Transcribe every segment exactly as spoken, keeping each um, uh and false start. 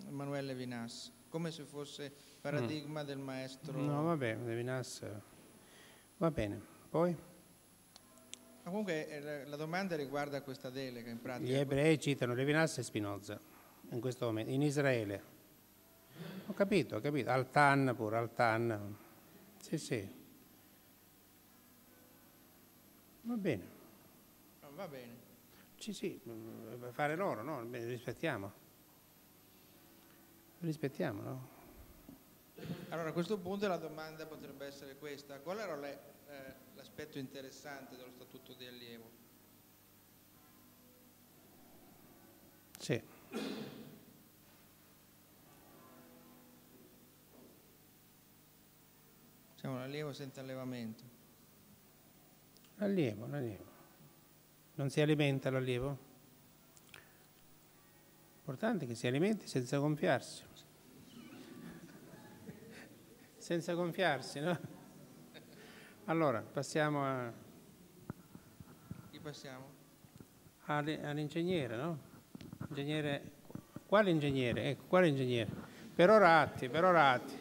Emanuele Levinas, come se fosse paradigma mm. del maestro. No, vabbè, Levinas va bene. Poi? Ma comunque la, la domanda riguarda questa delega in pratica. Gli ebrei citano Levinas e Spinoza in questo momento, in Israele. Ho capito, ho capito. Al-Tan pure, Al-Tan. Sì, sì. Va bene. Va bene. Sì, sì, fare loro, no? Rispettiamo. Rispettiamo, no? Allora a questo punto la domanda potrebbe essere questa: qual era le, eh, l'aspetto interessante dello Statuto di allievo? Sì. Siamo un allievo senza allevamento. Allievo, allievo. Non si alimenta l'allievo? L'importante è che si alimenti senza gonfiarsi. Senza gonfiarsi, no? Allora, passiamo a... Chi passiamo? All'ingegnere, no? Ingegnere... Quale ingegnere? Ecco, quale ingegnere? Per Oratti, per Oratti.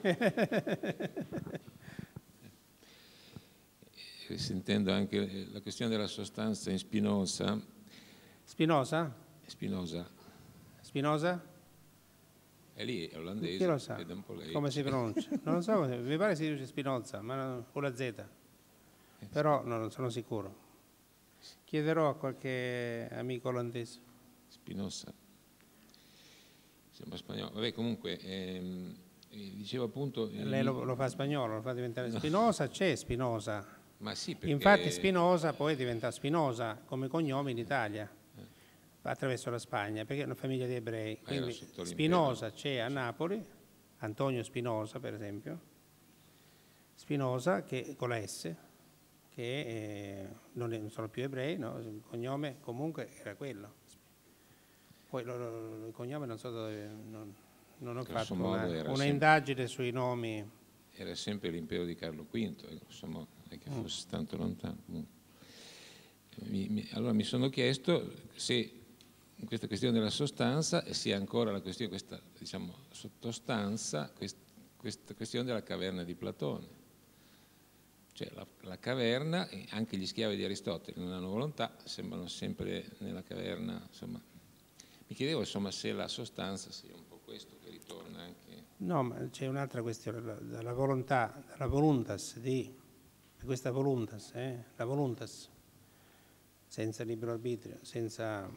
Sentendo anche la questione della sostanza in Spinoza. Spinoza? Spinoza. Spinoza? È lì, è olandese. Chi lo sa? Un po' lei. Come si pronuncia? Non lo so, mi pare si dice Spinoza, ma non, con la Z. Però no, non sono sicuro. Chiederò a qualche amico olandese. Spinoza. Sembra spagnolo. Vabbè, comunque, ehm, dicevo appunto... Lei lo, lo fa spagnolo, lo fa diventare no. Spinoza, c'è Spinoza. Ma sì, perché... Infatti Spinoza poi diventa Spinoza come cognome in Italia, eh. attraverso la Spagna, perché è una famiglia di ebrei. Quindi Spinoza c'è a Napoli, Antonio Spinoza per esempio, Spinoza che, con la S, che eh, non, è, non sono più ebrei, no? Il cognome comunque era quello. Poi lo, lo, il cognome non so dove, non, non ho fatto una, una sempre, indagine sui nomi. Era sempre l'impero di Carlo quinto, insomma, non è che fosse mm. tanto lontano. Mi, mi, allora mi sono chiesto se in questa questione della sostanza sia ancora la questione, questa diciamo sottostanza, quest, questa questione della caverna di Platone. Cioè la, la caverna, e anche gli schiavi di Aristotele non hanno volontà, sembrano sempre nella caverna, insomma. Mi chiedevo insomma se la sostanza sia un po' questo che ritorna anche. No, ma c'è un'altra questione, la, la volontà, la voluntas di, questa voluntas, eh, la voluntas, senza libero arbitrio, senza,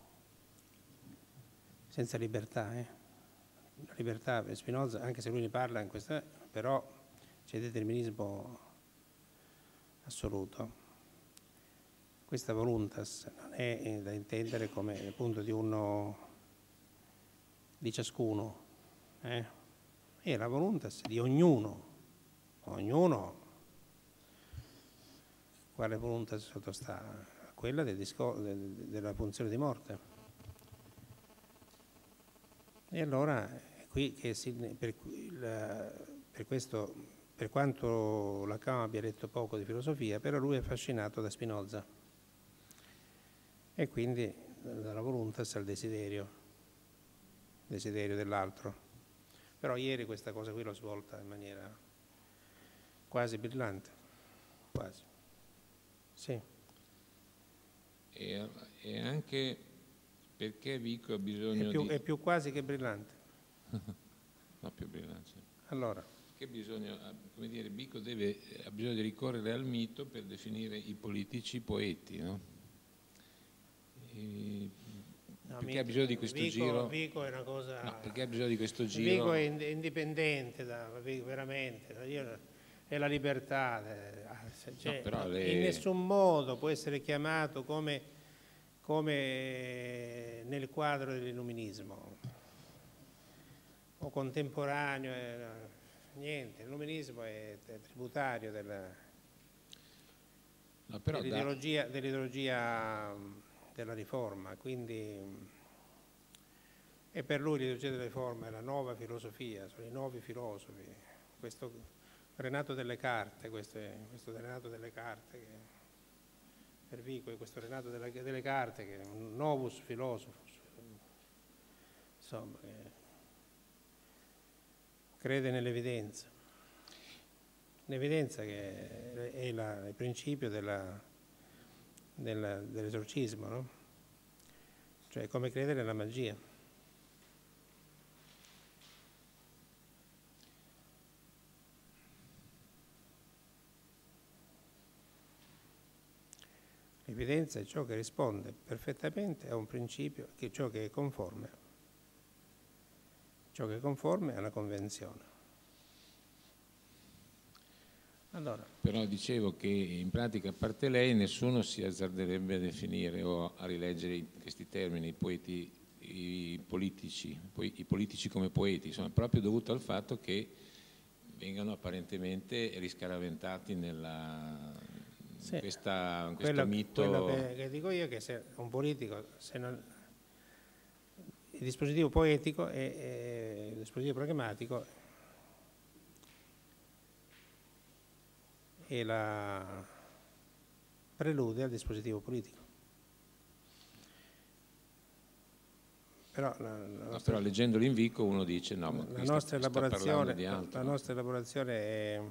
senza libertà, eh. La libertà per Spinoza, anche se lui ne parla in questa, però c'è determinismo assoluto. Questa voluntas non è da intendere come appunto di uno, di ciascuno, eh? È la voluntas di ognuno, ognuno. Quale voluntas sottostà? Quella del discor- del, della funzione di morte. E allora è qui che si, per, la, per questo, per quanto Lacan abbia detto poco di filosofia, però lui è affascinato da Spinoza. E quindi dalla voluntas al desiderio, desiderio dell'altro. Però ieri questa cosa qui l'ho svolta in maniera quasi brillante, quasi. Sì. E, e anche perché Vico ha bisogno è più, di... È più quasi che brillante. No, più brillante. Allora. Che bisogno, come dire, Vico deve, ha bisogno di ricorrere al mito per definire i politici poeti, no? E no perché mito, ha bisogno di questo Vico, giro? Vico è una cosa... No, perché ha bisogno di questo giro? Vico è indipendente, da, veramente. Io, è la libertà. Cioè, no, però le... in nessun modo può essere chiamato come, come nel quadro dell'illuminismo o contemporaneo, eh, niente, l'illuminismo è, è tributario della, no, però dell'ideologia, da... dell'ideologia della riforma, quindi e per lui l'ideologia della riforma è la nuova filosofia, sono i nuovi filosofi, questo Renato delle Carte, questo, è, questo Renato delle Carte, che, per Vico è questo Renato delle, delle Carte che è un novus philosophus, insomma, che, crede nell'evidenza. L'evidenza che è la, il principio della, della, dell'esorcismo, no? Cioè come credere nella magia. L'evidenza è ciò che risponde perfettamente a un principio, che è ciò che è conforme, ciò che è conforme alla convenzione. Allora. Però dicevo che in pratica, a parte lei, nessuno si azzarderebbe a definire o a rileggere in questi termini i poeti, i politici, i politici come poeti, insomma, proprio dovuto al fatto che vengano apparentemente riscaraventati nella, sì, in, questa, in questo quello, mito. Quello che, che dico io è che se un politico, se non, il dispositivo poetico e il dispositivo pragmatico e la prelude al dispositivo politico. Però, la, la nostra, no, però leggendo l'Invico uno dice no, ma la nostra sta, elaborazione, sta di altro, la no? nostra elaborazione è,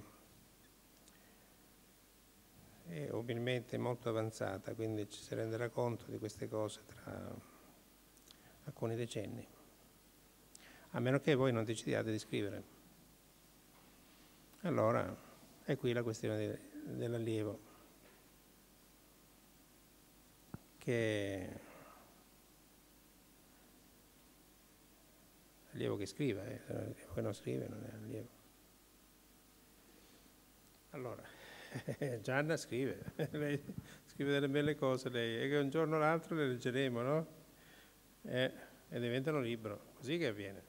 è umilmente molto avanzata, quindi ci si renderà conto di queste cose tra alcuni decenni, a meno che voi non decidiate di scrivere. Allora è qui la questione dell'allievo, che allievo che scriva, eh, allievo che non scrive non è allievo. Allora, Gianna scrive, lei scrive delle belle cose lei, e che un giorno o l'altro le leggeremo, no? Eh, e diventano libro, così che avviene.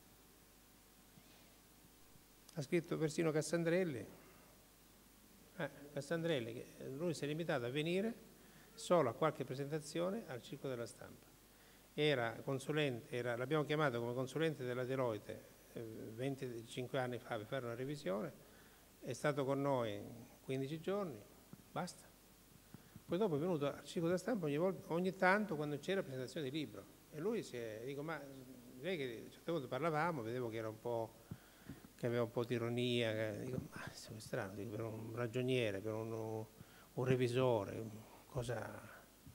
Ha scritto persino Cassandrelli. Eh, Cassandrelli, che lui si è limitato a venire solo a qualche presentazione al Circo della Stampa. Era consulente, era, l'abbiamo chiamato come consulente della Deloitte eh, venticinque anni fa per fare una revisione, è stato con noi quindici giorni, basta. Poi dopo è venuto al Circo della Stampa ogni, volta, ogni tanto quando c'era presentazione di libro. E lui si è, dico, ma lei che a un certo punto parlavamo, vedevo che era un po', che aveva un po' di ironia, che, dico, ma è strano, dico, per un ragioniere, per un, un revisore, cosa...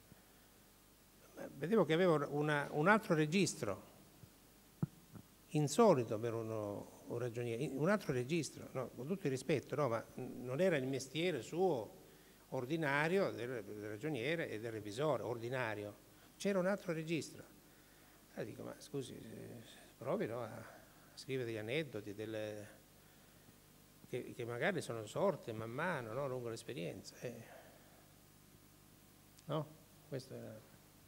Vedevo che aveva una, un altro registro, insolito per uno, un ragioniere, un altro registro, no? Con tutto il rispetto, no? Ma non era il mestiere suo ordinario del, del ragioniere e del revisore, ordinario, c'era un altro registro. Allora dico, ma scusi, provi, no, a scrivere degli aneddoti, delle, che, che magari sono sorte man mano, no, lungo l'esperienza. Eh. No? Questo era...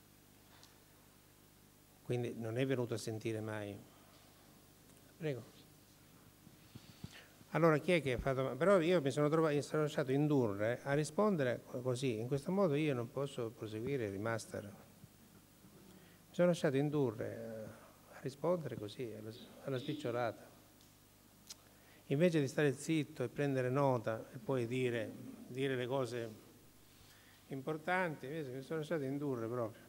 Quindi non è venuto a sentire mai. Prego. Allora chi è che ha fatto... Però io mi sono, trovato, mi sono lasciato indurre a rispondere così. In questo modo io non posso proseguire il master. Mi sono lasciato indurre a rispondere così, alla, alla spicciolata. Invece di stare zitto e prendere nota e poi dire, dire le cose importanti, mi sono lasciato indurre proprio.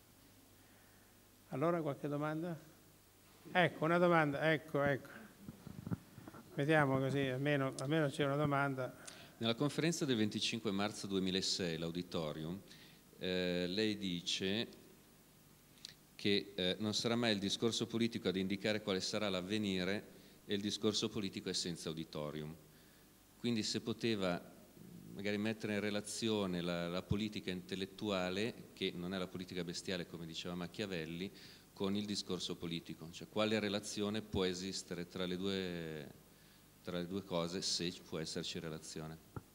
Allora qualche domanda? Ecco, una domanda, ecco, ecco. Vediamo così, almeno, almeno c'è una domanda. Nella conferenza del venticinque marzo duemilasei, l'auditorium, eh, lei dice che eh, non sarà mai il discorso politico ad indicare quale sarà l'avvenire e il discorso politico è senza auditorium. Quindi se poteva magari mettere in relazione la, la politica intellettuale, che non è la politica bestiale come diceva Machiavelli, con il discorso politico, cioè quale relazione può esistere tra le due, tra le due cose, se può esserci relazione.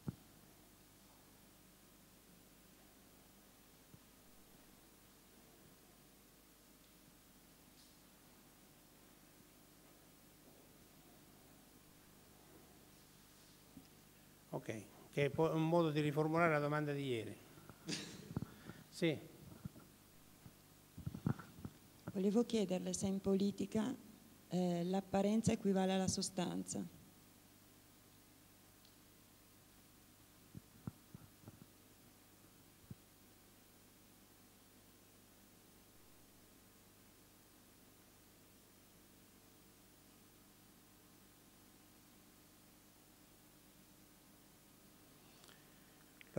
Ok. Che è un modo di riformulare la domanda di ieri. Sì. Volevo chiederle se in politica eh, l'apparenza equivale alla sostanza.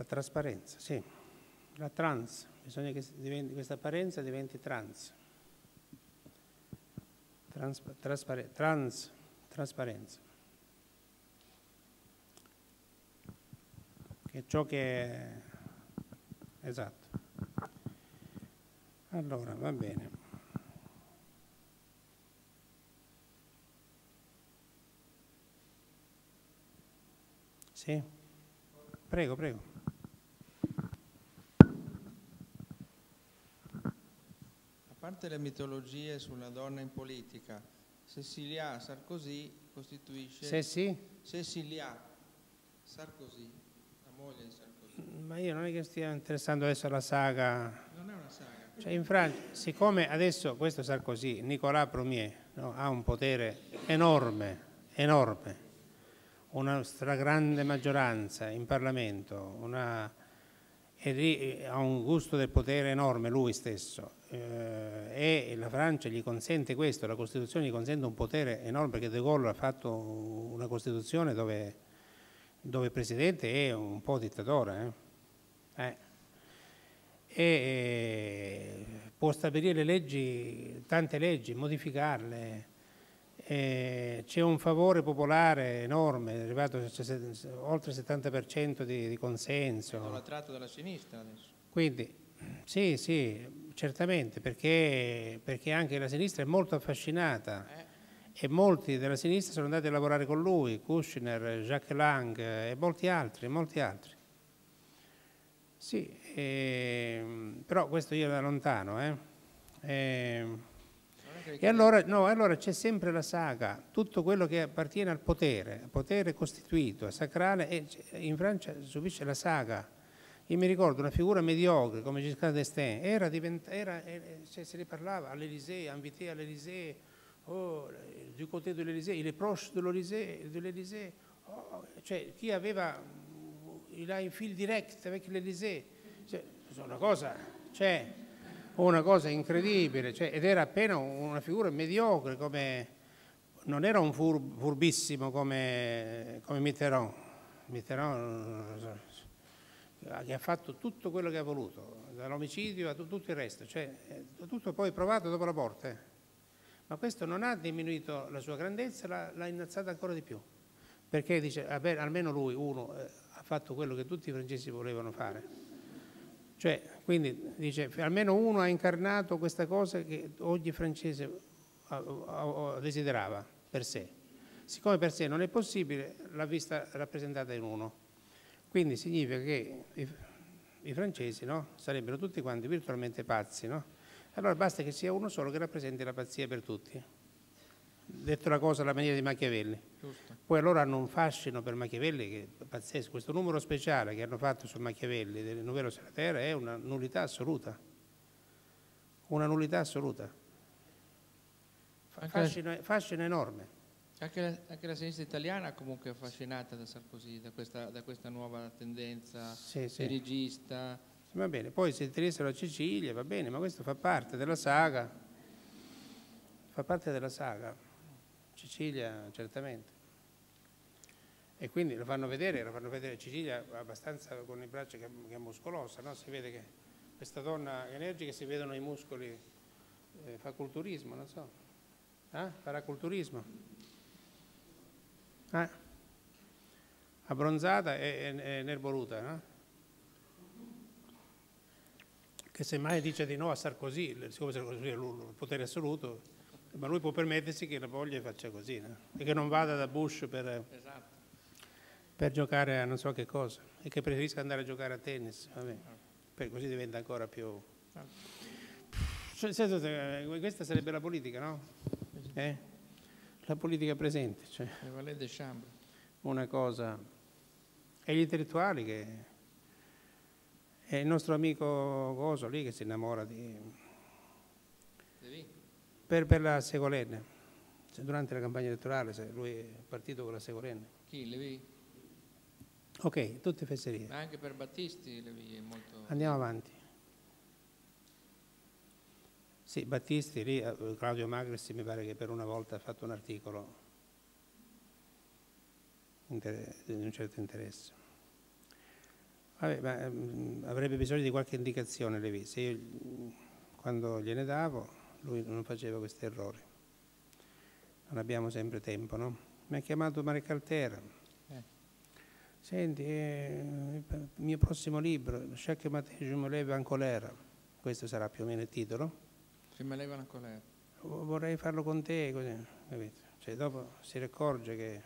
trasparenza, sì. La trans, bisogna che diventi, questa apparenza diventi trans. Trans, traspare, trans, trasparenza. Che è ciò che è esatto. Allora, va bene. Sì? Prego, prego. A parte le mitologie sulla donna in politica, Cecilia Sarkozy costituisce... Se sì? Cecilia Sarkozy, la moglie di Sarkozy. Ma io non è che stia interessando adesso alla saga. Non è una saga. Cioè in Francia, siccome adesso questo Sarkozy, Nicolas Premier, no, ha un potere enorme, enorme, una stragrande maggioranza in Parlamento, una, e lì ha un gusto del potere enorme lui stesso, eh, e la Francia gli consente questo, la Costituzione gli consente un potere enorme, perché De Gaulle ha fatto una Costituzione dove, dove il Presidente è un po' dittatore, eh? Eh. E eh, può stabilire leggi, tante leggi, modificarle. Eh, c'è un favore popolare enorme, è arrivato a oltre il settanta per cento di, di consenso. È idolatrato dalla sinistra adesso. Quindi, sì, sì, certamente, perché, perché anche la sinistra è molto affascinata eh. e molti della sinistra sono andati a lavorare con lui, Kouchner, Jacques Lang e molti altri, molti altri. Sì, eh, però questo io da lontano, eh. Eh, E allora, no, allora c'è sempre la saga, tutto quello che appartiene al potere, al potere costituito, sacrale, e in Francia subisce la saga. Io mi ricordo una figura mediocre come Giscard d'Estaing, era, era, cioè, se ne parlava all'Élysée, invité all'Élysée, oh, du côté de l'Élysée, il est proche de l'Élysée, de l'Élysée, oh, cioè chi aveva, il ha in fil direct avec l'Élysée, cioè, una cosa, cioè, una cosa incredibile, cioè, ed era appena una figura mediocre, come, non era un fur, furbissimo come, come Mitterrand, Mitterrand che ha fatto tutto quello che ha voluto, dall'omicidio a tutto il resto, cioè, tutto poi provato dopo la morte, eh. Ma questo non ha diminuito la sua grandezza, l'ha, l'ha innalzata ancora di più, perché dice, vabbè, almeno lui, uno, eh, ha fatto quello che tutti i francesi volevano fare. Cioè, quindi dice, almeno uno ha incarnato questa cosa che ogni francese desiderava per sé. Siccome per sé non è possibile, l'ha vista rappresentata in uno. Quindi significa che i, i francesi, no, sarebbero tutti quanti virtualmente pazzi, no? Allora basta che sia uno solo che rappresenti la pazzia per tutti. Detto la cosa alla maniera di Machiavelli. Giusto. Poi allora hanno un fascino per Machiavelli che è pazzesco. Questo numero speciale che hanno fatto su Machiavelli del Nouvelle sur la Terre è una nullità assoluta. Una nullità assoluta. Fascino, fascino enorme. Anche la, anche la sinistra italiana comunque è affascinata da Sarkozy, da questa, da questa nuova tendenza sì, sì. dirigista. Va bene, poi se interessa a Cecilia, va bene, ma questo fa parte della saga. Fa parte della saga. Cecilia, certamente. E quindi lo fanno vedere, lo fanno vedere Cecilia abbastanza con i braccia che, che è muscolosa, no? Si vede che questa donna energica, si vedono i muscoli, eh, fa culturismo, non so. Eh? Farà culturismo. Eh? Abbronzata e, e, e nervoluta, no? Che semmai dice di no a Sarkozy, siccome Sarkozy è il potere assoluto, ma lui può permettersi che la moglie faccia così, no? E che non vada da Bush per, esatto. per giocare a non so che cosa, e che preferisca andare a giocare a tennis, vabbè. Per così diventa ancora più... Cioè, questa sarebbe la politica, no? Eh? La politica presente, cioè una cosa... E gli intellettuali che... È il nostro amico Coso lì che si innamora di... Per, per la Ségolène, durante la campagna elettorale, se lui è partito con la Ségolène. Chi? Levi? Ok, tutte fesserie. Ma anche per Battisti Levi è molto... Andiamo avanti. Sì, Battisti, lì, Claudio Magris mi pare che per una volta ha fatto un articolo di un certo interesse. Vabbè, ma, mh, avrebbe bisogno di qualche indicazione, le viste. Io quando gliene davo, lui non faceva questi errori. Non abbiamo sempre tempo, no? Mi ha chiamato Maria Caltera. Eh. Senti, eh, il mio prossimo libro, Chaque matin je me lève en colère. Questo sarà più o meno il titolo. Se me leva una colera. Vorrei farlo con te, così, capito? Cioè, dopo si accorge che...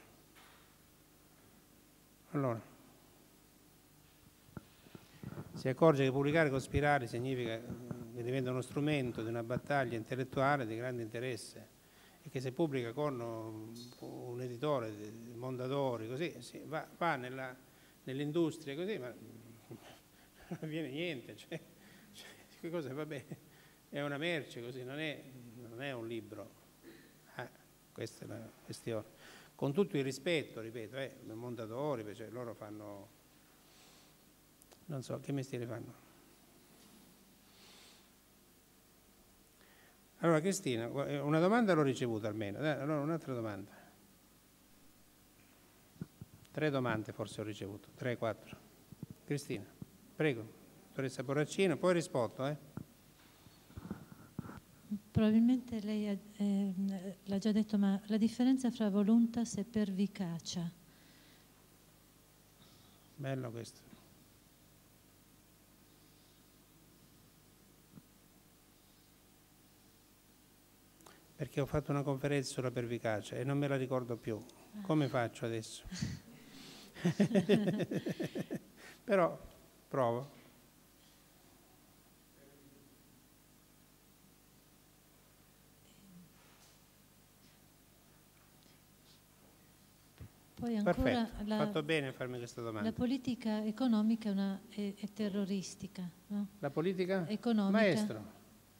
Allora, si accorge che pubblicare con Spirali significa che diventa uno strumento di una battaglia intellettuale di grande interesse e che se pubblica con un editore, Mondadori, così, sì, va, va nella, nell'industria così, ma non avviene niente. Cioè, cioè, che cosa va bene? È una merce così, non è, non è un libro. Ah, questa è la questione. Con tutto il rispetto, ripeto, eh, Mondadori, cioè, loro fanno, non so, che mestiere fanno? Allora Cristina, una domanda l'ho ricevuta almeno, allora un'altra domanda. Tre domande forse ho ricevuto, tre, quattro. Cristina, prego, dottoressa Borraccino, poi rispondo, eh. Probabilmente lei ha, eh, l'ha già detto, ma la differenza fra voluntas e pervicacia? Bello questo. Perché ho fatto una conferenza sulla pervicacia e non me la ricordo più. Come faccio adesso? Però provo. Poi ancora Perfetto, la, ho fatto bene a farmi questa domanda. La politica economica è, una, è, è terroristica, no? La politica? Economica. Maestro.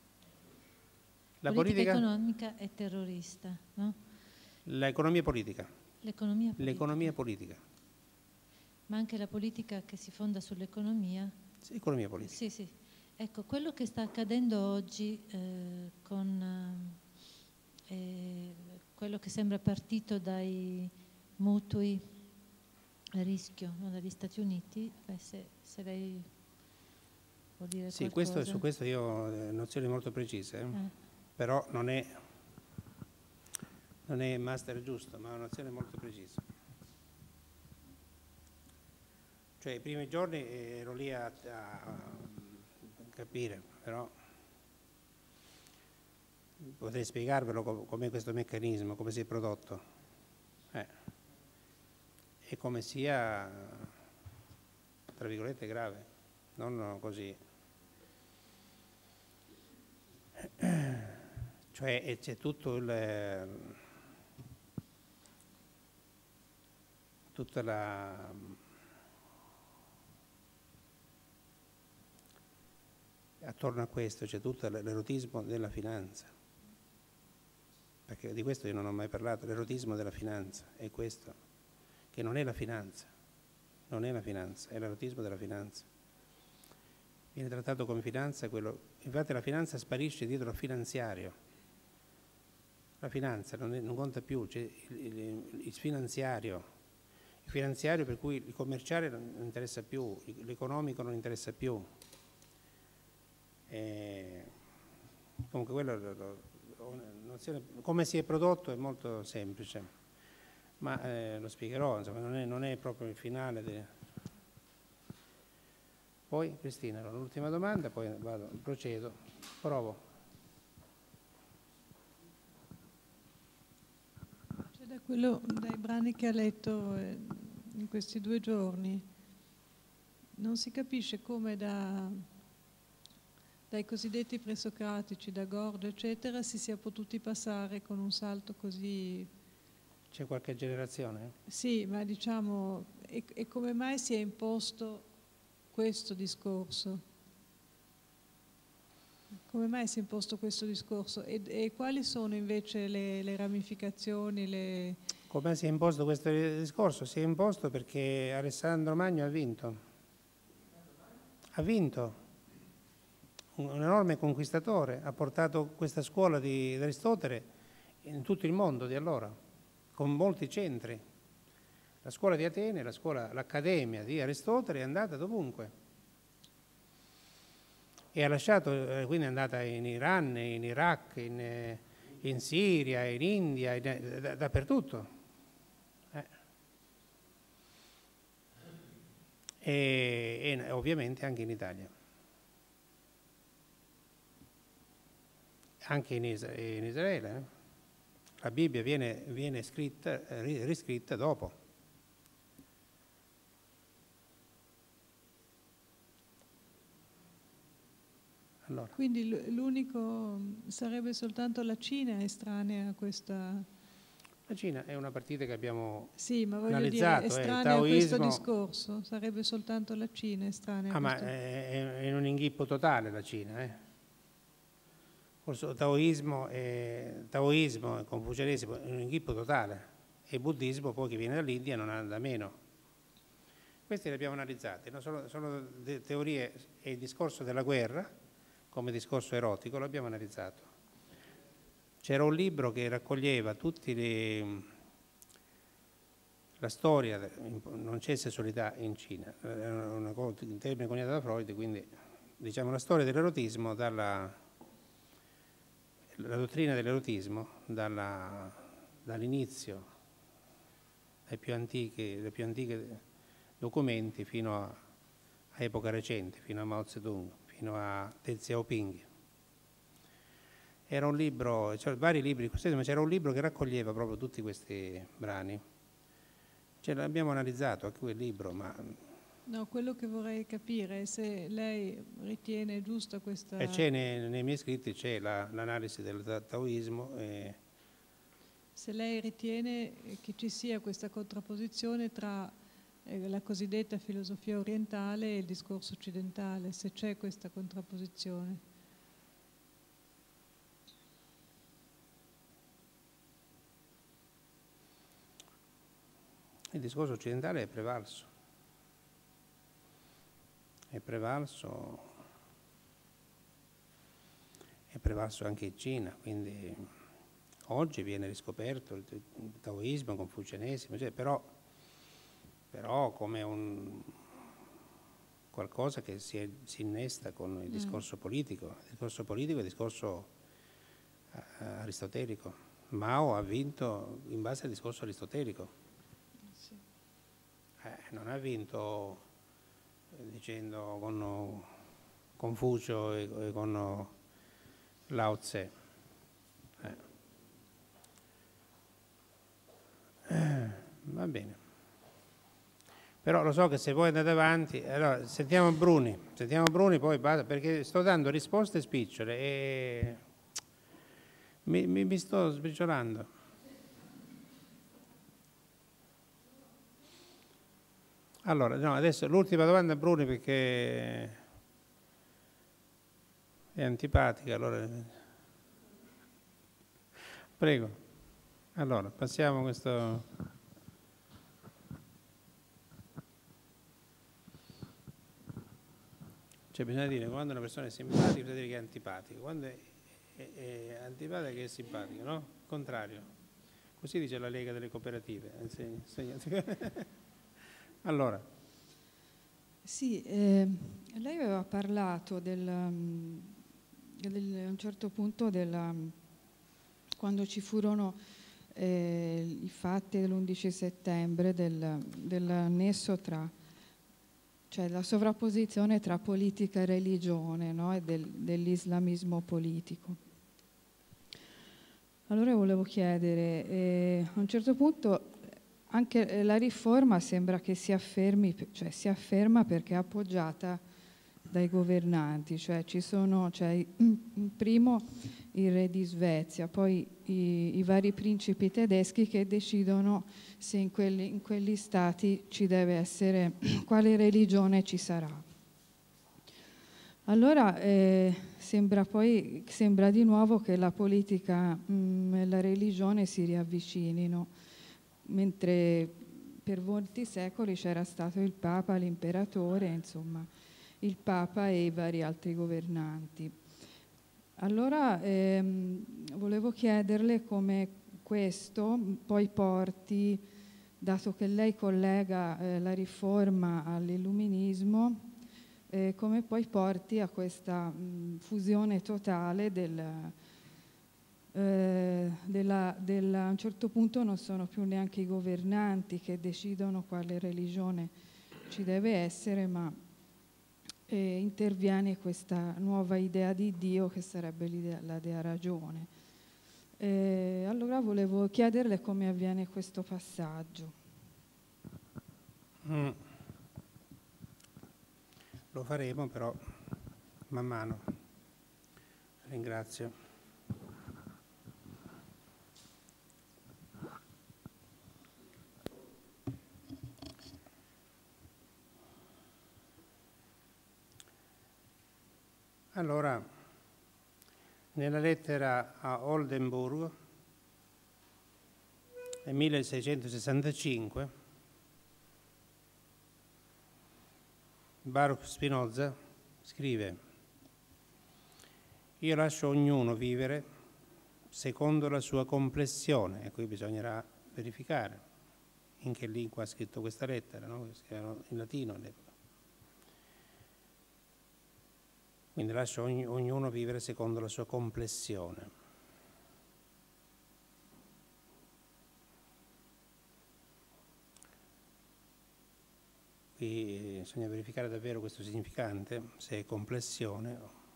La politica, politica economica è terrorista, no? L'economia politica. L'economia politica. L'economia politica. Ma anche la politica che si fonda sull'economia. Sì, economia politica. Sì, sì. Ecco, quello che sta accadendo oggi eh, con eh, quello che sembra partito dai mutui a rischio, no, dagli Stati Uniti, beh, se, se lei vuol dire sì, qualcosa. Questo, su questo io ho nozioni molto precise, eh? Eh. Però non è, non è master giusto, ma è una nozione molto precisa. Cioè i primi giorni ero lì a, a, a capire, però potrei spiegarvelo com- com'è questo meccanismo, come si è prodotto. Eh. E come sia, tra virgolette, grave, non così. Cioè c'è tutto il, tutta la, attorno a questo c'è tutto l'erotismo della finanza, perché di questo io non ho mai parlato, l'erotismo della finanza è questo, che non è la finanza, non è la finanza, è l'erotismo della finanza. Viene trattato come finanza quello, infatti la finanza sparisce dietro al finanziario. La finanza non, è, non conta più, c'è il, il, il finanziario, il finanziario per cui il commerciale non interessa più, l'economico non interessa più. E comunque quello, lo, lo, nozione, come si è prodotto è molto semplice. Ma eh, lo spiegherò, insomma, non è, non è proprio il finale. De... Poi, Cristina, l'ultima domanda, poi vado, procedo, provo. Cioè, da quello, dai brani che ha letto eh, in questi due giorni, non si capisce come da, dai cosiddetti presocratici, da Gordo, eccetera, si sia potuti passare con un salto così... C'è qualche generazione? Sì, ma diciamo, e, e come mai si è imposto questo discorso? Come mai si è imposto questo discorso? E, e quali sono invece le, le ramificazioni? Le... Come si è imposto questo discorso? Si è imposto perché Alessandro Magno ha vinto. Ha vinto. Un, un enorme conquistatore. Ha portato questa scuola di Aristotele in tutto il mondo di allora, con molti centri. La scuola di Atene, la scuola, l'accademia di Aristotele è andata dovunque. E ha lasciato, eh, quindi è andata in Iran, in Iraq, in, eh, in Siria, in India, in, eh, da, dappertutto. Eh. E, e ovviamente anche in Italia. Anche in, Is- in Israele. Eh. La Bibbia viene, viene scritta, eh, riscritta dopo. Allora. Quindi l'unico sarebbe soltanto la Cina estranea a questa... La Cina è una partita che abbiamo sì, ma voglio analizzato. Dire, estranea eh, taoismo, a questo discorso, sarebbe soltanto la Cina estranea ah, a ma questo... è, è in un inghippo totale la Cina. Eh. Forse taoismo e, taoismo e confucianesimo è un inghippo totale. E il buddismo poi che viene dall'India non anda meno. Queste le abbiamo analizzate. No? Sono, sono teorie e il discorso della guerra come discorso erotico l'abbiamo analizzato. C'era un libro che raccoglieva tutti le, la storia, non c'è sessualità in Cina, è una, un termine coniato da Freud, quindi diciamo la storia dell'erotismo, dalla, la dottrina dell'erotismo dalla, dall'inizio, dai più antichi, dai più antichi documenti fino a, a epoca recente, fino a Mao Zedong, fino a Deng Xiaoping. Era un libro, cioè vari libri, ma c'era un libro che raccoglieva proprio tutti questi brani. Ce l'abbiamo analizzato anche quel libro, ma... No, quello che vorrei capire è se lei ritiene giusta questa... E c'è nei, nei miei scritti c'è la, l'analisi del taoismo. E... Se lei ritiene che ci sia questa contrapposizione tra la cosiddetta filosofia orientale e il discorso occidentale, se c'è questa contrapposizione. Il discorso occidentale è prevalso, è prevalso, è prevalso anche in Cina, quindi oggi viene riscoperto il taoismo, il confucianesimo, cioè, però, però come un qualcosa che si, è, si innesta con il discorso mm. politico, il discorso politico è il discorso uh, aristotelico. Mao ha vinto in base al discorso aristotelico. Eh, non ha vinto eh, dicendo con Confucio e, e con Lao Tse. Eh. Eh, va bene. Però lo so che se voi andate avanti, allora sentiamo Bruni, sentiamo Bruni poi basta, perché sto dando risposte spicciole e mi, mi, mi sto sbriciolando. Allora, no, adesso l'ultima domanda a Bruni perché è antipatica, allora prego. Allora, passiamo a questo. Cioè bisogna dire quando una persona è simpatica bisogna dire che è antipatica, quando è, è, è antipatica che è simpatica, no? Contrario. Così dice la Lega delle Cooperative. Insegna, insegna. Allora. Sì, eh, lei aveva parlato del, del, a un certo punto della, quando ci furono eh, i fatti dell'undici settembre del, del nesso tra, cioè la sovrapposizione tra politica e religione, no? E del, dell'islamismo politico. Allora volevo chiedere, eh, a un certo punto anche la riforma sembra che si affermi, cioè si afferma perché è appoggiata dai governanti, cioè ci sono, cioè, in primo il re di Svezia, poi i, i vari principi tedeschi che decidono se in quelli, in quegli stati ci deve essere, quale religione ci sarà. Allora eh, sembra poi, sembra di nuovo che la politica mh, e la religione si riavvicinino, mentre per molti secoli c'era stato il Papa, l'imperatore, insomma, il Papa e i vari altri governanti. Allora ehm, volevo chiederle come questo poi porti dato che lei collega eh, la riforma all'illuminismo, eh, come poi porti a questa mh, fusione totale del, eh, della, della, a un certo punto non sono più neanche i governanti che decidono quale religione ci deve essere, ma eh, interviene questa nuova idea di Dio che sarebbe l'idea, la dea ragione. Eh, allora volevo chiederle come avviene questo passaggio. Mm. Lo faremo però man mano. Ringrazio. Allora, nella lettera a Oldenburg nel milleseicentosessantacinque Baruch Spinoza scrive: io lascio ognuno vivere secondo la sua complessione, e qui bisognerà verificare in che lingua ha scritto questa lettera, no? In latino all'epoca. Quindi lascio ogni, ognuno vivere secondo la sua complessione. Qui bisogna verificare davvero questo significante, se è complessione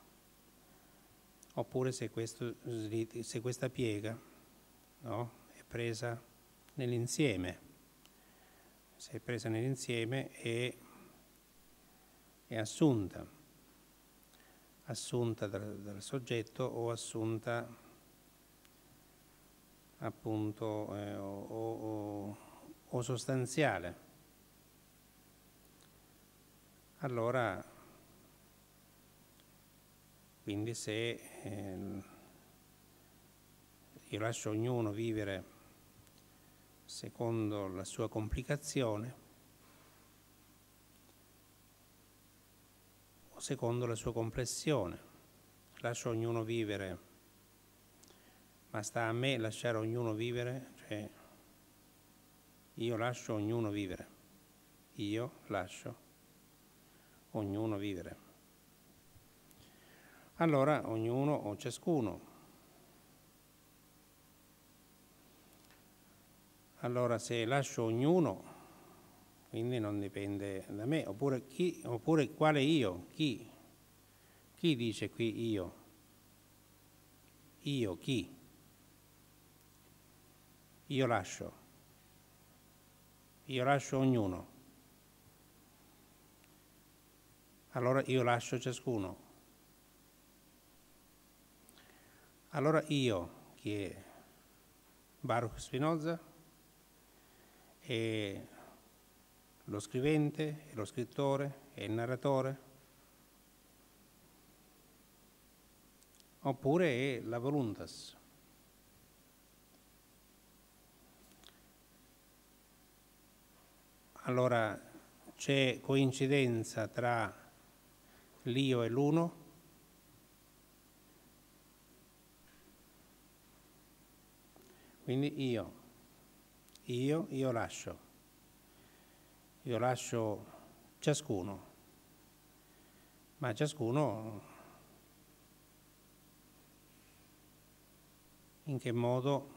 oppure se, questo, se questa piega, no, è presa nell'insieme, se è presa nell'insieme e è assunta, assunta dal, dal soggetto o assunta appunto eh, o, o, o sostanziale. Allora, quindi se eh, io lascio ognuno vivere secondo la sua complicazione o secondo la sua complessione, lascio ognuno vivere, ma sta a me lasciare ognuno vivere, cioè io lascio ognuno vivere, io lascio ognuno vivere. Allora ognuno o ciascuno. Allora se lascio ognuno, quindi non dipende da me, oppure chi, oppure quale io, chi? Chi dice qui io? Io chi? Io lascio. Io lascio ognuno. Allora io lascio ciascuno. Allora io, chi è Baruch Spinoza, è lo scrivente, è lo scrittore, è il narratore, oppure è la voluntas. Allora c'è coincidenza tra l'io e l'uno? Quindi io, io, io lascio, io lascio ciascuno, ma ciascuno in che modo,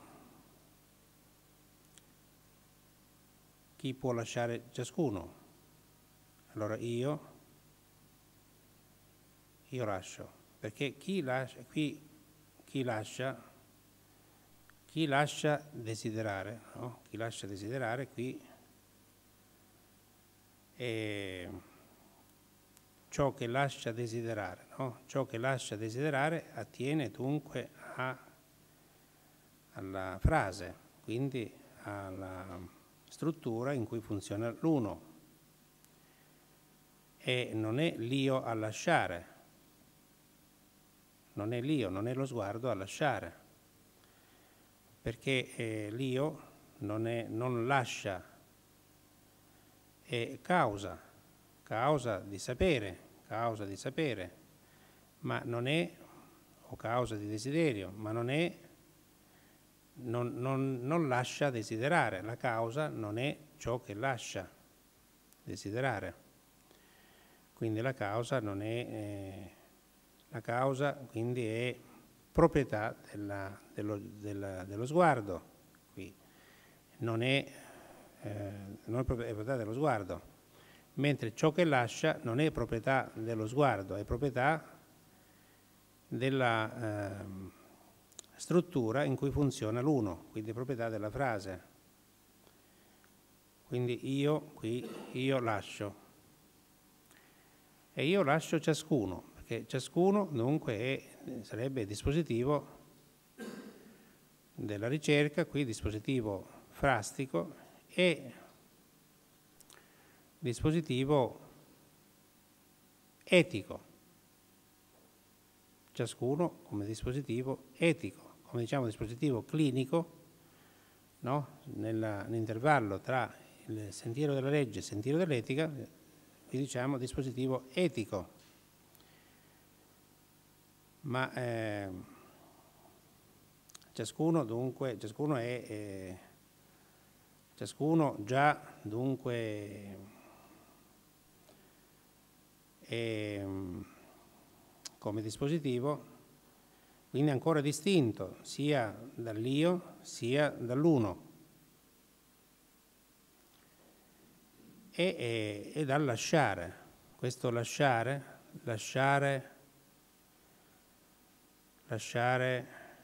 chi può lasciare ciascuno? Allora io, io lascio, perché chi lascia, qui, chi lascia, chi lascia desiderare, no? Chi lascia desiderare qui è ciò che lascia desiderare, no? Ciò che lascia desiderare attiene dunque a, alla frase, quindi alla struttura in cui funziona l'uno, e non è l'io a lasciare, non è l'io, non è lo sguardo a lasciare, perché eh, l'io non, è, non lascia, è causa, causa di sapere, causa di sapere, ma non è, o causa di desiderio, ma non è non, non, non lascia desiderare, la causa non è ciò che lascia desiderare, quindi la causa non è, eh, la causa quindi è proprietà della, dello, della, dello sguardo, qui non è, eh, non è proprietà dello sguardo, mentre ciò che lascia non è proprietà dello sguardo, è proprietà della eh, struttura in cui funziona l'uno, quindi è proprietà della frase. Quindi io qui, io lascio. E io lascio ciascuno, perché ciascuno dunque è, sarebbe dispositivo della ricerca, qui dispositivo frastico e dispositivo etico. Ciascuno come dispositivo etico, come diciamo dispositivo clinico, no? Nell'intervallo tra il sentiero della legge e il sentiero dell'etica, qui diciamo dispositivo etico. Ma eh, ciascuno dunque, ciascuno è, eh, ciascuno già dunque è come dispositivo, quindi ancora distinto sia dall'io sia dall'uno e, e, e dal lasciare. Questo lasciare, lasciare, lasciare,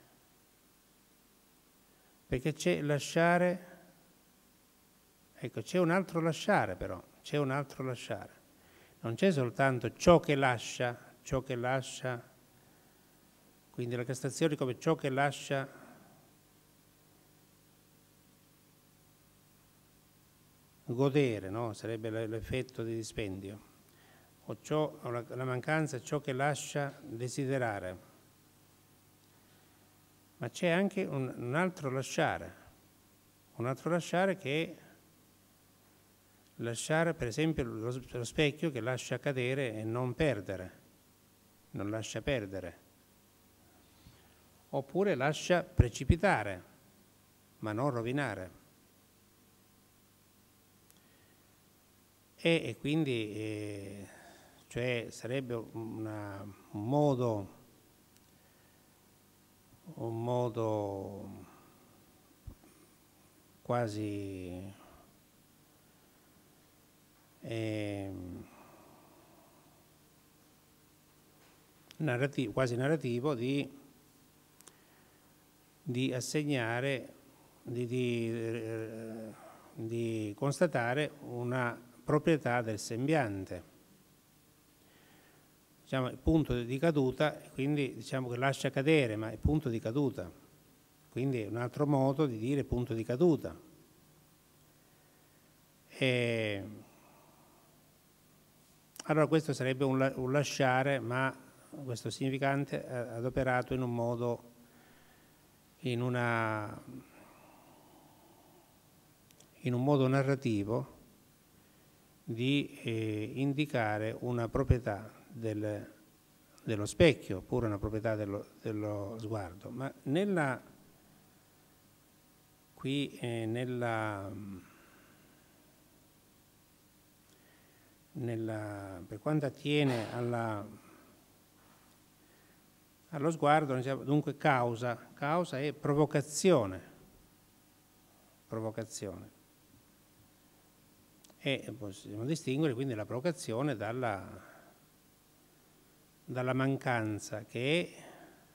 perché c'è lasciare, ecco, c'è un altro lasciare però, c'è un altro lasciare. Non c'è soltanto ciò che lascia, ciò che lascia, quindi la castrazione come ciò che lascia godere, no? Sarebbe l'effetto di dispendio, o, ciò, o la, la mancanza, ciò che lascia desiderare. Ma c'è anche un, un altro lasciare, un altro lasciare che è lasciare, per esempio, lo, lo specchio che lascia cadere e non perdere, non lascia perdere, oppure lascia precipitare, ma non rovinare. E, e quindi, eh, cioè, sarebbe una, un modo, un modo quasi eh, narrativo, quasi narrativo di, di assegnare, di, di, eh, di constatare una proprietà del sembiante, diciamo il punto di caduta, quindi diciamo che lascia cadere, ma è punto di caduta, quindi è un altro modo di dire punto di caduta. E allora questo sarebbe un, un lasciare, ma questo significante adoperato in un modo, in una, in un modo narrativo di eh, indicare una proprietà del, dello specchio, oppure una proprietà dello, dello sguardo. Ma nella, qui eh, nella, nella, per quanto attiene alla, allo sguardo, dunque causa, causa è provocazione, provocazione. E possiamo distinguere quindi la provocazione dalla, dalla mancanza, che è,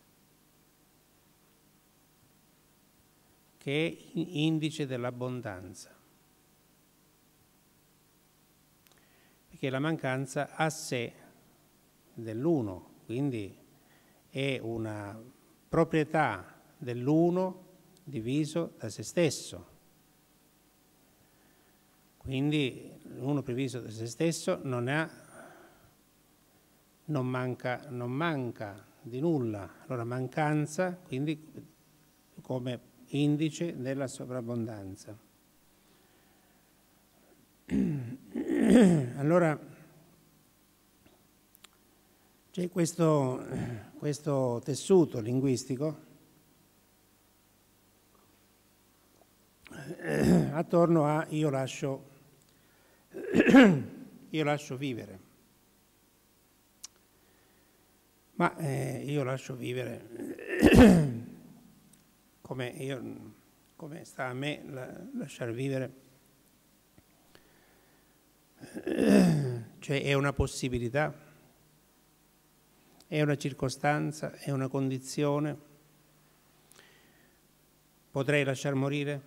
che è indice dell'abbondanza. Perché la mancanza ha sé dell'uno, quindi è una proprietà dell'uno diviso da se stesso. Quindi l'uno diviso da se stesso non, ha, non, manca, non manca di nulla. Allora mancanza, quindi come indice della sovrabbondanza. Allora c'è questo, questo tessuto linguistico attorno a io lascio, io lascio vivere. Ma eh, io lascio vivere come, io, come sta a me la, lasciar vivere, cioè è una possibilità, è una circostanza, è una condizione. Potrei lasciar morire?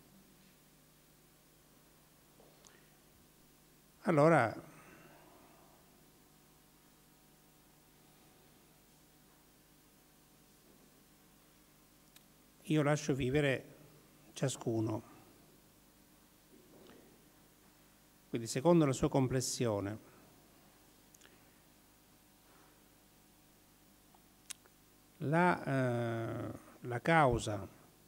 Allora io lascio vivere ciascuno, quindi secondo la sua complessione. La, eh, la causa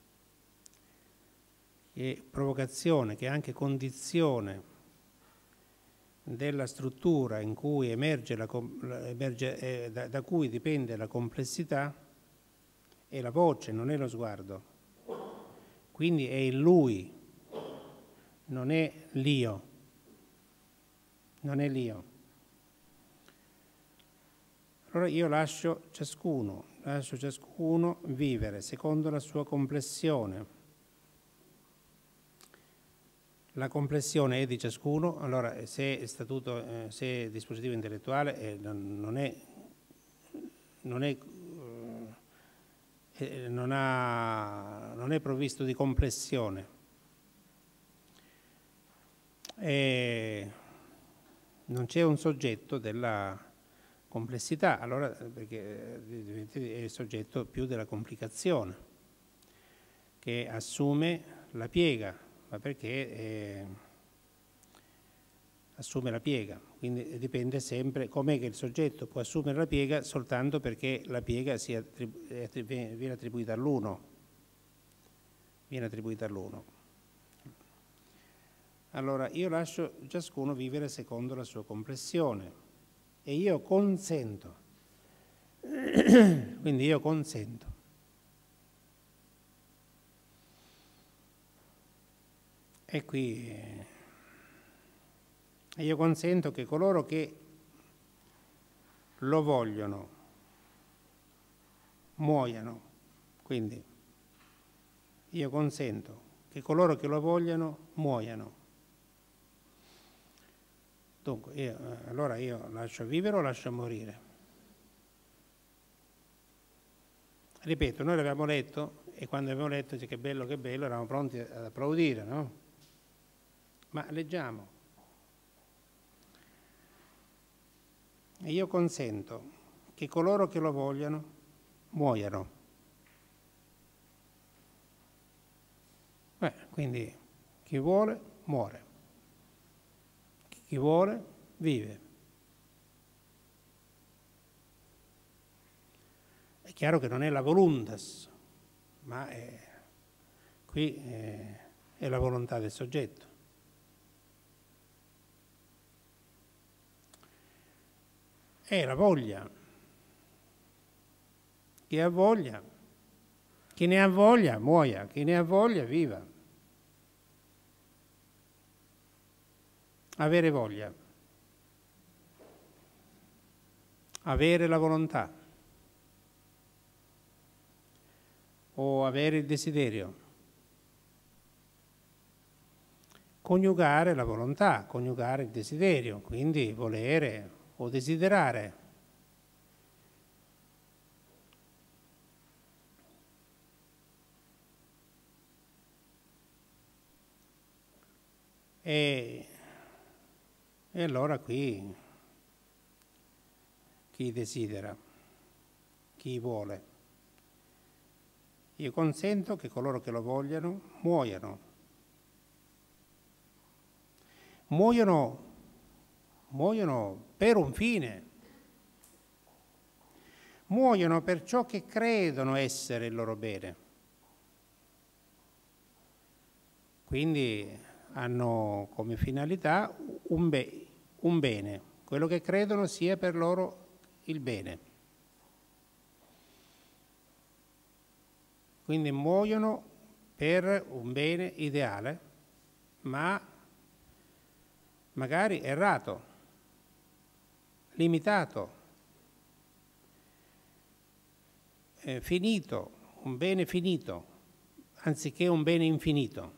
e provocazione, che è anche condizione della struttura in cui emerge, la, emerge eh, da, da cui dipende la complessità, è la voce, non è lo sguardo. Quindi è il lui, non è l'io. Non è l'io. Allora io lascio ciascuno, lascio ciascuno vivere secondo la sua complessione. La complessione è di ciascuno, allora se è statuto, eh, se è dispositivo intellettuale eh, non è, non è Non, ha, non è provvisto di complessione. E non c'è un soggetto della complessità, allora perché è il soggetto più della complicazione, che assume la piega, ma perché è, assume la piega, quindi dipende sempre com'è che il soggetto può assumere la piega soltanto perché la piega sia attribu- viene attribuita all'uno, viene attribuita all'uno. Allora io lascio ciascuno vivere secondo la sua complessione e io consento, quindi io consento. E qui io consento che coloro che lo vogliono muoiano, quindi io consento che coloro che lo vogliono muoiano. Dunque, io, allora io lascio vivere o lascio morire? Ripeto, noi l'abbiamo letto e quando abbiamo letto dice che bello, che bello, eravamo pronti ad applaudire, no? Ma leggiamo. E io consento che coloro che lo vogliano muoiano. Beh, quindi chi vuole muore, chi vuole vive. È chiaro che non è la voluntas, ma è, qui è, è la volontà del soggetto. È la voglia. Chi ha voglia, chi ne ha voglia muoia, chi ne ha voglia viva. Avere voglia, avere la volontà o avere il desiderio. Coniugare la volontà, coniugare il desiderio, quindi volere o desiderare. E, e allora qui chi desidera, chi vuole. Io consento che coloro che lo vogliano muoiano. Muoiono Muoiono per un fine, muoiono per ciò che credono essere il loro bene. Quindi hanno come finalità un, be- un bene, quello che credono sia per loro il bene. Quindi muoiono per un bene ideale ma magari errato, limitato, eh, finito, un bene finito, anziché un bene infinito.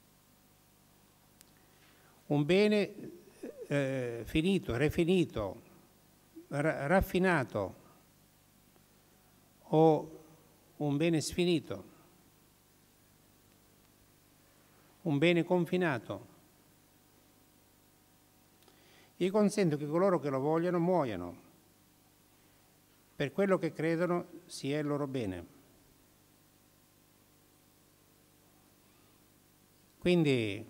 Un bene eh, finito, refinito, ra- raffinato o un bene sfinito, un bene confinato. Io consento che coloro che lo vogliano muoiano per quello che credono sia il loro bene. Quindi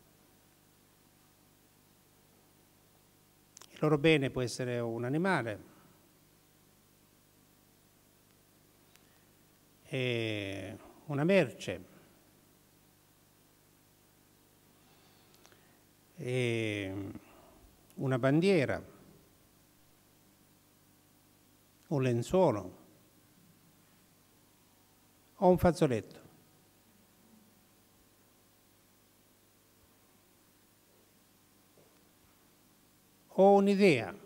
il loro bene può essere un animale, e una merce, e una bandiera, un lenzuolo o un fazzoletto. O un'idea,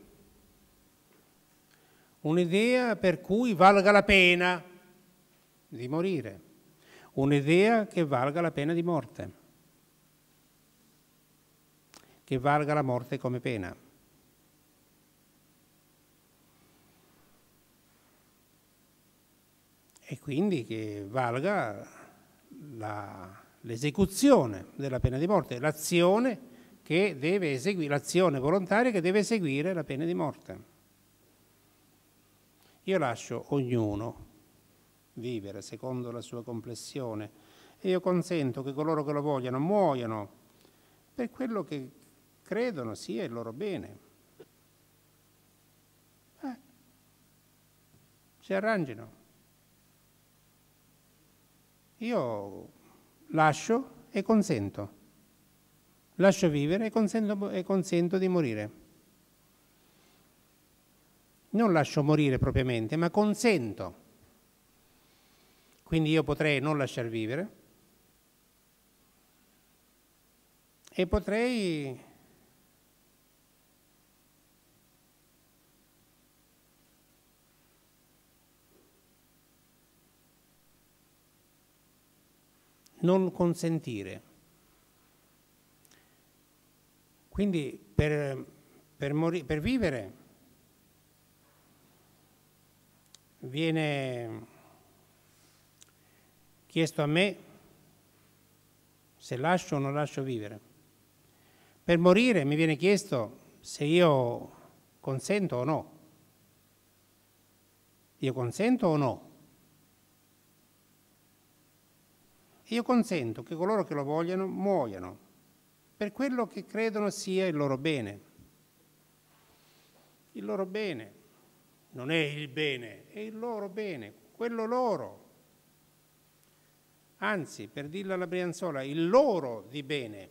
un'idea per cui valga la pena di morire, un'idea che valga la pena di morte, che valga la morte come pena. E quindi che valga la, l'esecuzione della pena di morte, l'azione che deve eseguire, l'azione volontaria che deve eseguire la pena di morte. Io lascio ognuno vivere secondo la sua complessione e io consento che coloro che lo vogliano muoiano per quello che credono sia il loro bene. Eh, si arrangino. Io lascio e consento. Lascio vivere e consento, e consento di morire. Non lascio morire propriamente, ma consento. Quindi io potrei non lasciar vivere e potrei non consentire. Quindi per, per, mori- per vivere viene chiesto a me se lascio o non lascio vivere. Per morire mi viene chiesto se io consento o no. Io consento o no? Io consento che coloro che lo vogliano muoiano per quello che credono sia il loro bene. Il loro bene non è il bene, è il loro bene, quello loro. Anzi, per dirla alla Brianzola, il loro di bene.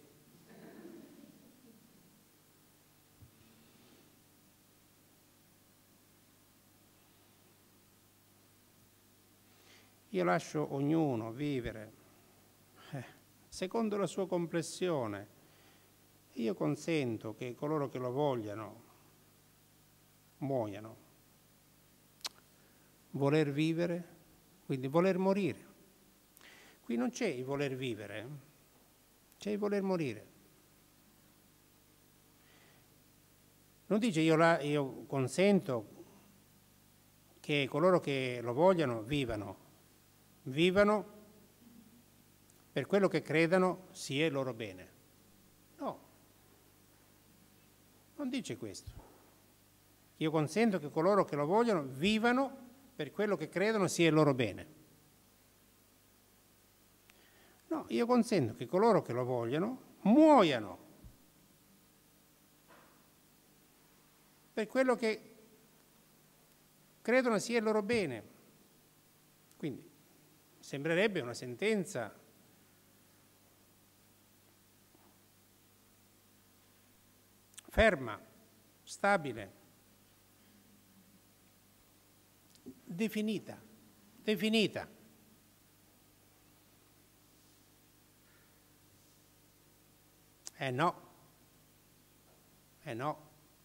Io lascio ognuno vivere eh, secondo la sua complessione. Io consento che coloro che lo vogliano muoiano. Voler vivere, quindi voler morire. Qui non c'è il voler vivere, c'è il voler morire. Non dice io, la, io consento che coloro che lo vogliano vivano, vivano per quello che credano sia il loro bene. No, non dice questo. Io consento che coloro che lo vogliono vivano per quello che credono sia il loro bene. No, io consento che coloro che lo vogliono muoiano per quello che credono sia il loro bene. Quindi sembrerebbe una sentenza ferma, stabile, definita, definita. Eh no, eh no.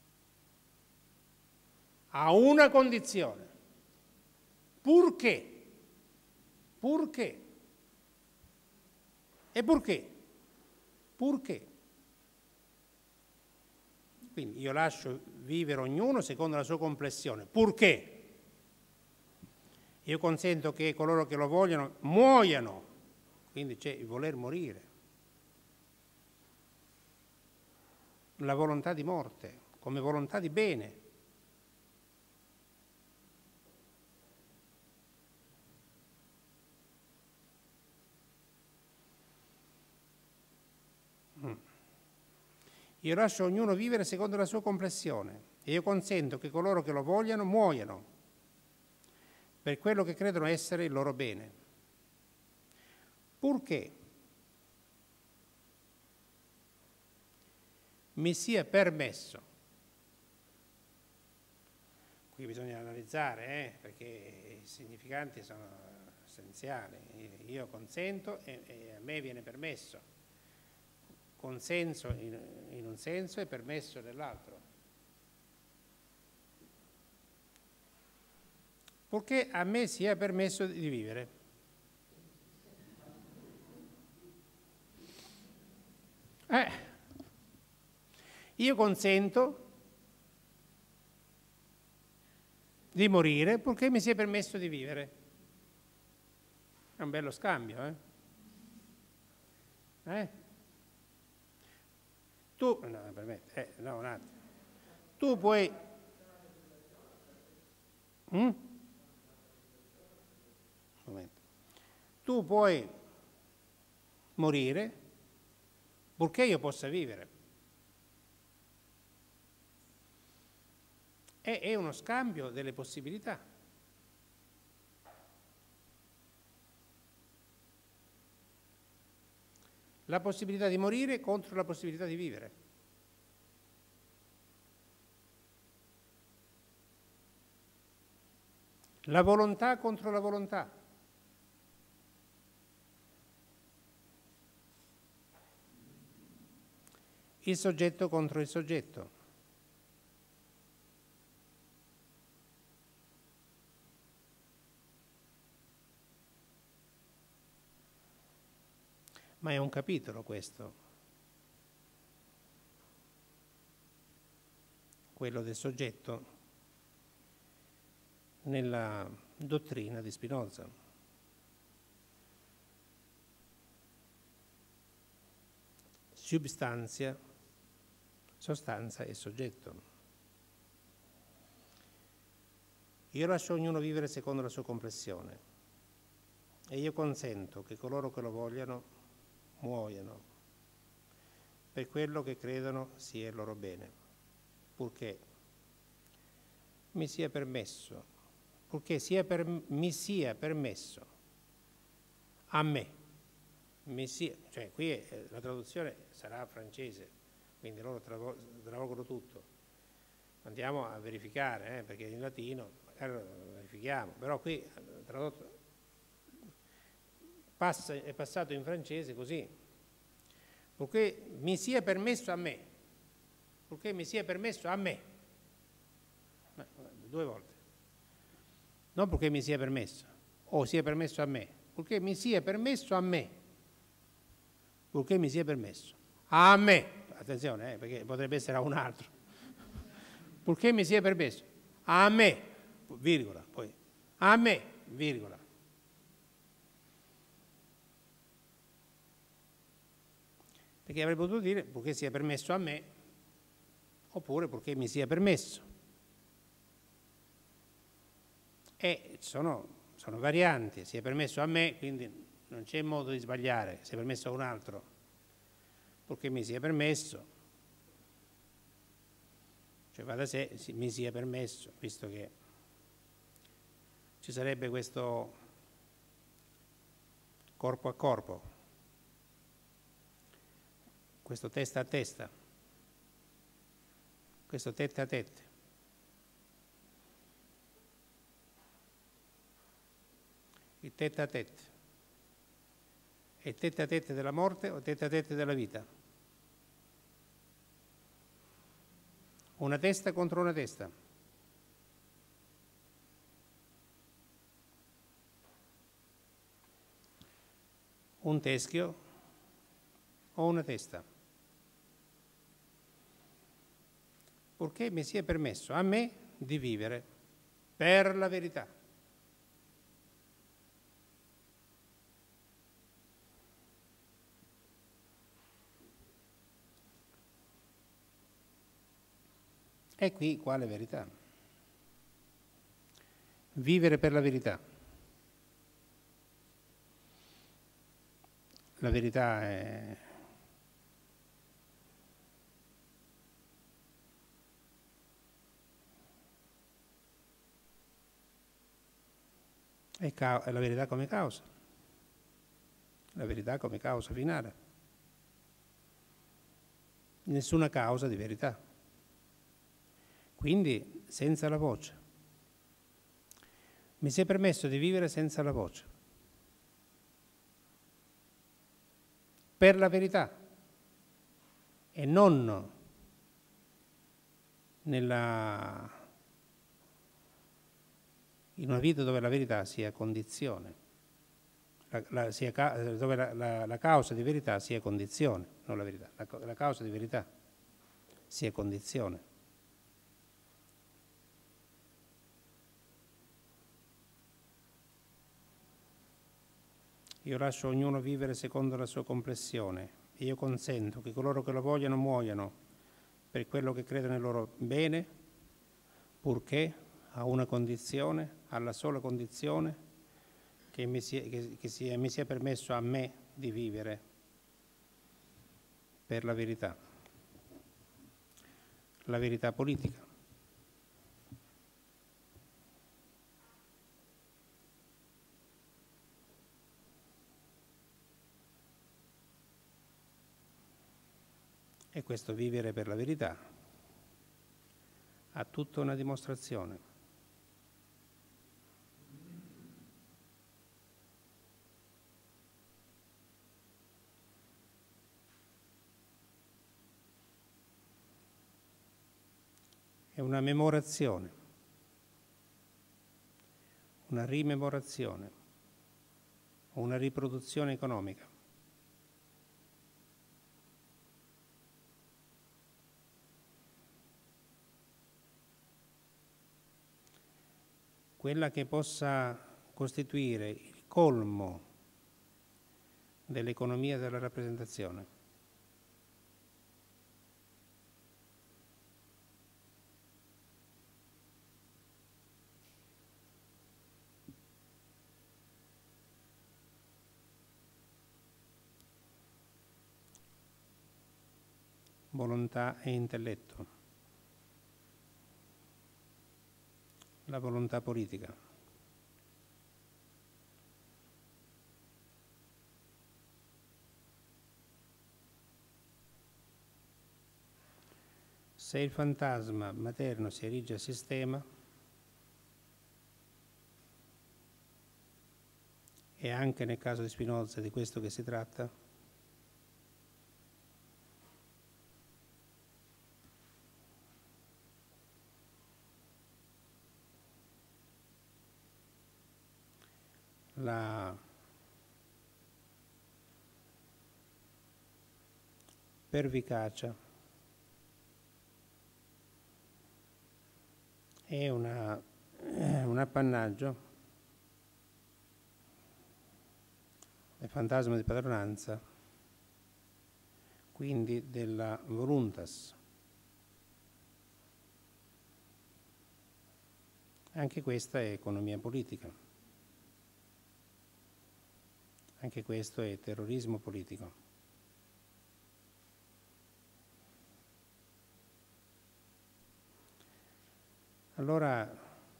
A una condizione, purché, purché, e purché, purché. Quindi io lascio vivere ognuno secondo la sua complessione, purché io consento che coloro che lo vogliono muoiano, quindi c'è il voler morire, la volontà di morte come volontà di bene. Io lascio ognuno vivere secondo la sua complessione e io consento che coloro che lo vogliano muoiano per quello che credono essere il loro bene, purché mi sia permesso, qui bisogna analizzare, eh, perché i significanti sono essenziali, io consento e, e a me viene permesso. Consenso in, in un senso e permesso nell'altro. Purché a me sia permesso di vivere. Eh, io consento di morire purché mi sia permesso di vivere. È un bello scambio, eh? Eh? Tu, no, permette, eh, no, un attimo. Tu puoi... Mm? Un momento. Tu puoi morire purché io possa vivere. È, è uno scambio delle possibilità. La possibilità di morire contro la possibilità di vivere. La volontà contro la volontà. Il soggetto contro il soggetto. Ma è un capitolo questo, quello del soggetto nella dottrina di Spinoza. Substantia, sostanza e soggetto. Io lascio ognuno vivere secondo la sua complessione e io consento che coloro che lo vogliano muoiano per quello che credono sia il loro bene, purché mi sia permesso, purché sia per, mi sia permesso a me, mi sia, cioè qui è, la traduzione sarà francese, quindi loro travolgono tutto. Andiamo a verificare, eh, perché in latino magari lo verifichiamo, però qui tradotto Passa, è passato in francese così, purché mi sia permesso a me, purché mi sia permesso a me, ma, due volte, non purché mi sia permesso, o sia permesso a me, purché mi sia permesso a me, purché mi sia permesso a me, attenzione, eh, perché potrebbe essere a un altro, purché mi sia permesso a me, virgola, poi, a me, virgola. Perché avrei potuto dire purché sia permesso a me, oppure purché mi sia permesso. E sono, sono varianti, sia permesso a me, quindi non c'è modo di sbagliare, sia permesso a un altro, purché mi sia permesso. Cioè va da sé, mi sia permesso, visto che ci sarebbe questo corpo a corpo, questo testa a testa, questo tête a tête. Il tête a tête. È il tête a tête della morte o il tête a tête della vita? Una testa contro una testa. Un teschio o una testa. Purché mi sia permesso a me di vivere per la verità. E qui quale verità? Vivere per la verità. La verità è è, ca- è la verità come causa. La verità come causa finale. Nessuna causa di verità. Quindi senza la voce. Mi si è permesso di vivere senza la voce. Per la verità. E non nella, in una vita dove la verità sia condizione. La, la, sia, dove la, la, la causa di verità sia condizione, non la verità. La, la causa di verità sia condizione. Io lascio ognuno vivere secondo la sua complessione e io consento che coloro che lo vogliano muoiano per quello che credono nel loro bene, purché a una condizione, alla sola condizione, che, mi sia, che, che sia, mi sia permesso a me di vivere per la verità, la verità politica. E questo vivere per la verità ha tutta una dimostrazione. È una memorazione, una rimemorazione, una riproduzione economica. Quella che possa costituire il colmo dell'economia della rappresentazione. Volontà e intelletto. La volontà politica. Se il fantasma materno si erige a sistema, e anche nel caso di Spinoza è di questo che si tratta, la pervicacia è una, un appannaggio del fantasma di padronanza, quindi della voluntas. Anche questa è economia politica. Anche questo è terrorismo politico. Allora,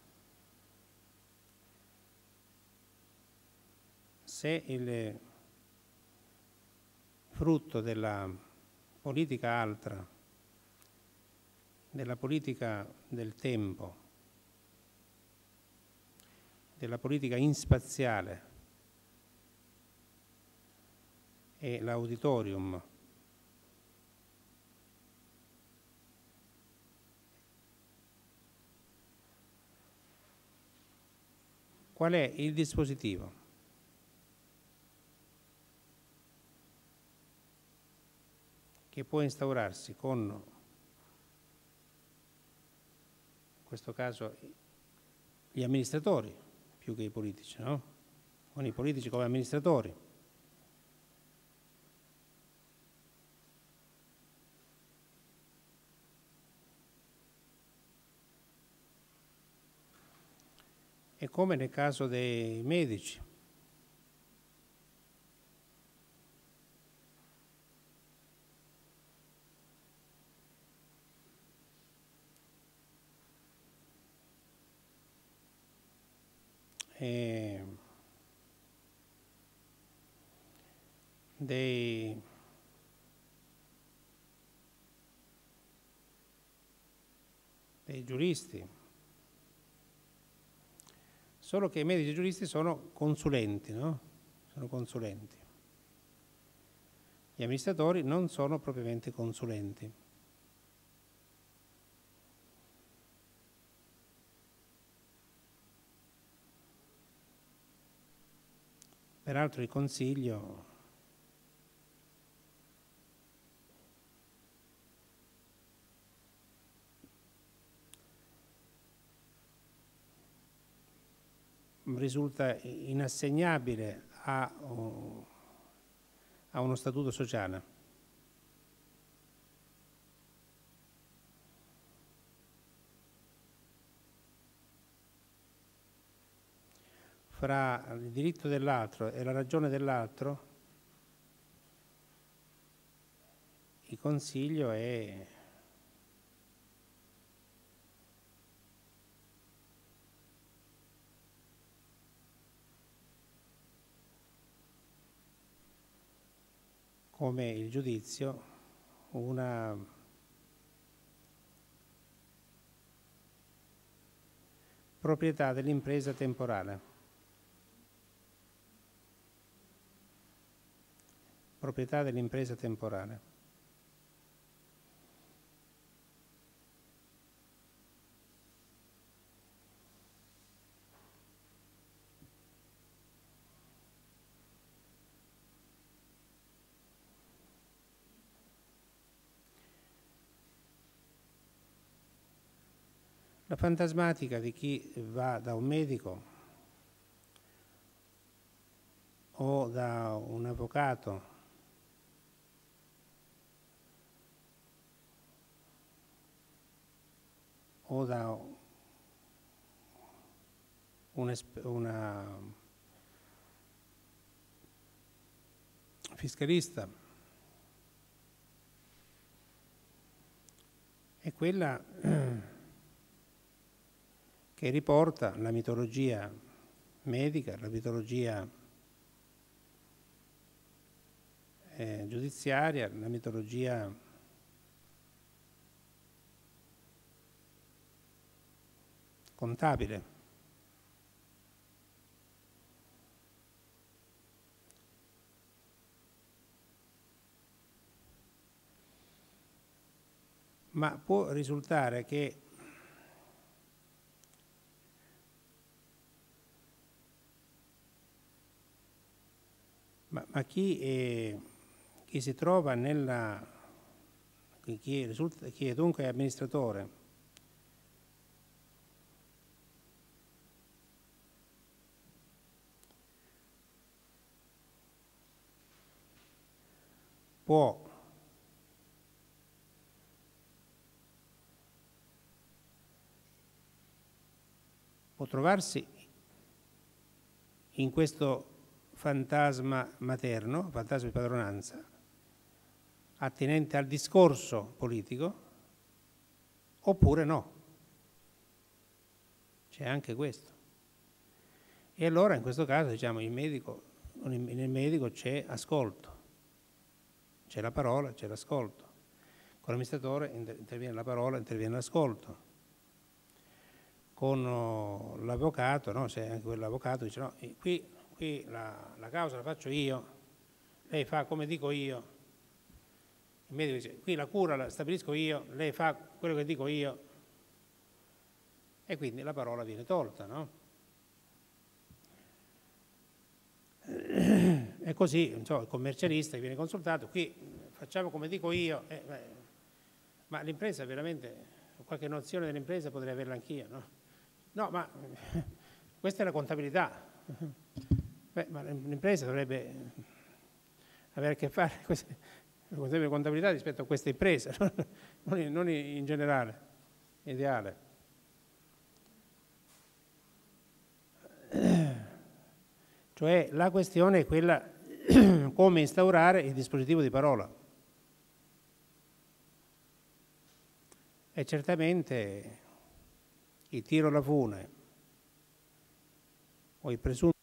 se il frutto della politica altra, della politica del tempo, della politica inspaziale, e l'auditorium qual è il dispositivo che può instaurarsi con, in questo caso, gli amministratori, più che i politici, no? Con i politici come amministratori. E come nel caso dei medici. E dei dei giuristi. Solo che i medici e i giuristi sono consulenti, no? Sono consulenti. Gli amministratori non sono propriamente consulenti. Peraltro il Consiglio risulta inassegnabile a, a uno statuto sociale. Fra il diritto dell'altro e la ragione dell'altro, il Consiglio è come il giudizio una proprietà dell'impresa temporale. Proprietà dell'impresa temporale. La fantasmatica di chi va da un medico o da un avvocato o da una, una fiscalista è quella che riporta la mitologia medica, la mitologia eh, giudiziaria, la mitologia contabile. Ma può risultare che ma, ma chi, è, chi si trova nella chi, risulta, chi è dunque amministratore può può trovarsi in questo fantasma materno, fantasma di padronanza, attinente al discorso politico, oppure no. C'è anche questo. E allora in questo caso diciamo il medico, nel medico c'è ascolto, c'è la parola, c'è l'ascolto. Con l'amministratore interviene la parola, interviene l'ascolto. Con l'avvocato, no? Se anche quell'avvocato dice no, qui, qui la, la causa la faccio io, lei fa come dico io. Il medico dice qui la cura la stabilisco io, lei fa quello che dico io. E quindi la parola viene tolta, no? così insomma, il commercialista che viene consultato, qui facciamo come dico io, eh, beh, ma l'impresa veramente, qualche nozione dell'impresa potrei averla anch'io, no? No, ma questa è la contabilità. Beh, ma l'impresa dovrebbe avere a che fare con la contabilità rispetto a questa impresa, non in, non in generale, ideale. Cioè la questione è quella come instaurare il dispositivo di parola. E certamente il tiro alla fune o il presunto